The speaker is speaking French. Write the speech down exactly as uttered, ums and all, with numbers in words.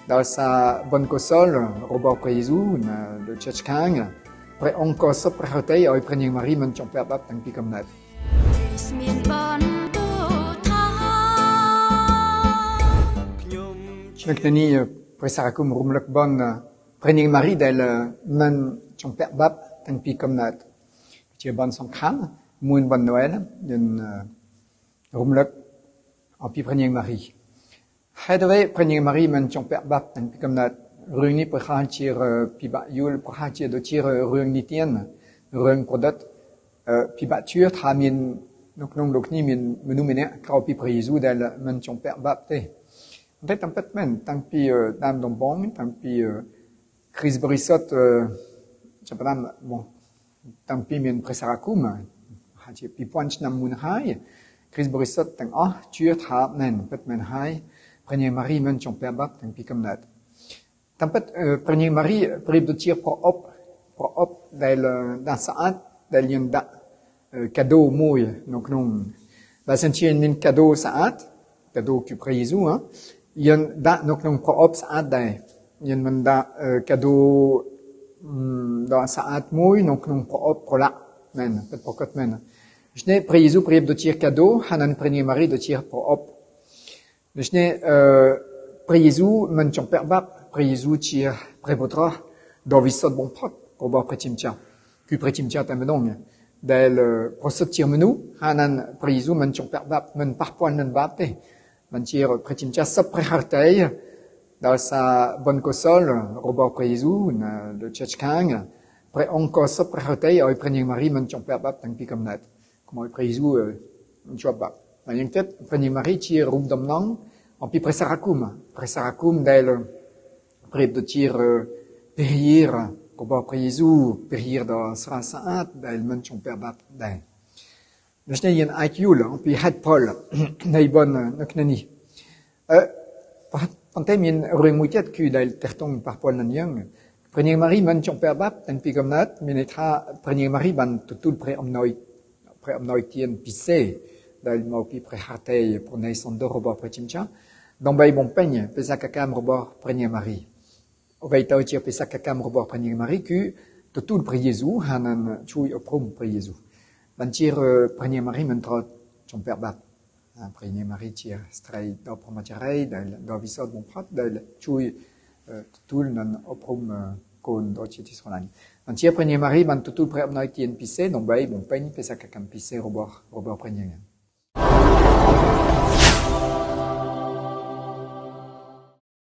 dans sa bonne console, Robert Prézou, de Tchatchkang, pre onko so prehotei oi prening mari men chong pep bap tang pi kam nat. Nek tani presarakum rumlek bon prening mari del men chong pep bap tang pi kam nat. Che bon song kham mun bon Noël den rumlek en pi prening mari. Hadwe prening mari men chong pep bap tang pi kam nat. Rung ni perhan tir piba yul perhan tir do tir rung ni tien rung product piba tur tra min nok nong lok ni min menu mene krau pi prezu dal men chong per bap te en fait tampet men tang pi dam dom bong tang pi Chris Brissot chapadam bon tang pi min presarakum ha chi pi punch nam mun hai Chris Brissot tang ah tur tra men pet men hai premier mari men chong per bap tang pi kam nat. Tempat uh, prening mari perib do tir pro op pro op dal dan saat dal yen da uh, cadeau moy donc non ba sentir min cadeau saat cadeau que prezu hein yen da donc non pro op saat da yen man da uh, cadeau um, da saat moy donc non pro op pro la men peut pro kot men je n'ai prezu perib do tir cadeau hanan prening mari do tir pro op je n'ai euh, prezu man chong per bap Prézu tir prévotra dovisot bon pot pour voir prétimtia. Puis prétimtia tamedong del prosot tir menu hanan prézu men chong per bap men parpoan men bapte men tir prétimtia sop préhartei dans sa bonne console Robert Prézu de Tchatchkang pré onko sop préhartei oi prening mari men chong per bap tang pi kam nat comme prézu job bap men yang tet prening mari tir rum domnang en pi presarakum presarakum del prib de tir perhir Robert Prézu perhir da sra saat dal men chong per bap dai nashne yen aikul en pi had pol nei bon naknani euh pantem yen rung mutet ku dal tertong par pol nan yang prening mari men chong per bap tan pi kamnat minetra prening mari ban tutul pre omnoi pre omnoi tien pisse dal mo pi pre hartei pour nei son de Robert Prétimcha dombay bon peigne pesa kakam Robert prening mari Ovaita tir pesa kakam Robert prening mari ku tutul pre Jesu hanan chui oprum pre Jesu ban tir prening mari men trot chong per bap prening mari tir stray do promatirei dal do visot bon prat dal chui tutul nan oprum kon do titis rolani ban tir prening mari ban tutul pre omnoi tien pisse dombay bon peigne pesa kakam pisse Robert Robert prening